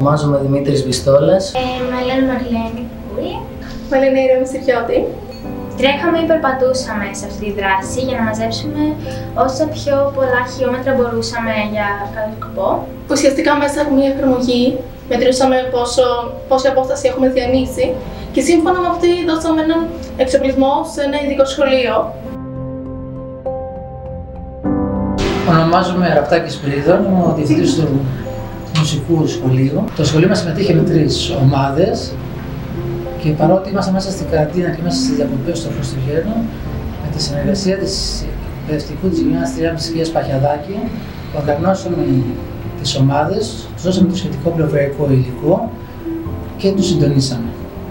Ονομάζομαι Δημήτρης Βιστόλας. Με λένε Μαριλένη Κούλη. Με λένε Ειρήνη Σιριώτη. Τρέχαμε ή περπατούσαμε σε αυτή τη δράση για να μαζέψουμε όσα πιο πολλά χιλιόμετρα μπορούσαμε για κάποιο σκοπό. Ουσιαστικά μέσα από μια εφαρμογή μετρούσαμε πόση απόσταση έχουμε διανύσει και σύμφωνα με αυτή δώσαμε έναν εξοπλισμό σε ένα ειδικό σχολείο. Ονομάζομαι Ραπτάκης Σπυρίδων, είμαι ο διευθυντής του μουσικού σχολείου. Το σχολείο μας συμμετείχε με 3 ομάδες και παρότι είμαστε μέσα στην καραντίνα και μέσα στις διακοπές των Χριστουγέννων, με τη συνεργασία της εκπαιδευτικού της γυμνάστριάς της κυρίας Παχιαδάκη, οργανώσαμε τις ομάδες, τους δώσαμε το σχετικό πληροφοριακό υλικό και τους συντονίσαμε.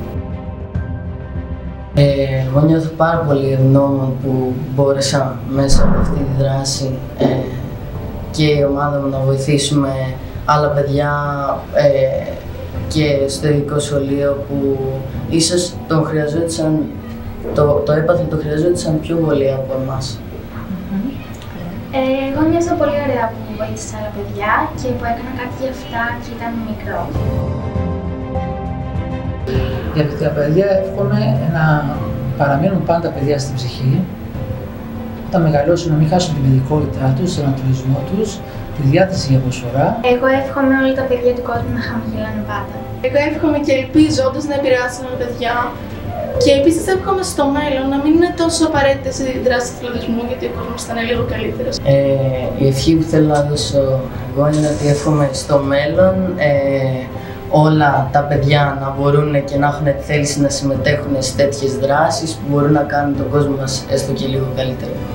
Εγώ νιώθω πάρα πολύ ευγνώμων που μπόρεσα μέσα από αυτή τη δράση και η ομάδα μου να βοηθήσουμε άλλα παιδιά και στο ειδικό σχολείο που ίσως τον χρειαζόντουσαν, το έπαθλο το χρειαζόντουσαν πιο πολύ από εμάς. Εγώ νιώθω πολύ ωραία που βοήθησα άλλα παιδιά και που έκανα κάτι για αυτά και ήταν μικρό. Για τα παιδιά εύχομαι να παραμείνουν πάντα παιδιά στην ψυχή, όταν μεγαλώσουν να μην χάσουν την παιδικότητά τους, τον ανατολισμό τους, τη διάθεση για προσφορά. Εγώ εύχομαι όλα τα παιδιά του κόσμου να χαμογελάνε πάντα. Εγώ εύχομαι και ελπίζω όντως να επηρεάσουν τα παιδιά. Και επίσης εύχομαι στο μέλλον να μην είναι τόσο απαραίτητες οι δράσεις του αθλητισμού, γιατί ο κόσμος θα είναι λίγο καλύτερος. Η ευχή που θέλω να δώσω εγώ είναι ότι εύχομαι στο μέλλον όλα τα παιδιά να μπορούν και να έχουν τη θέληση να συμμετέχουν σε τέτοιες δράσεις που μπορούν να κάνουν τον κόσμο μας έστω και λίγο καλύτερο.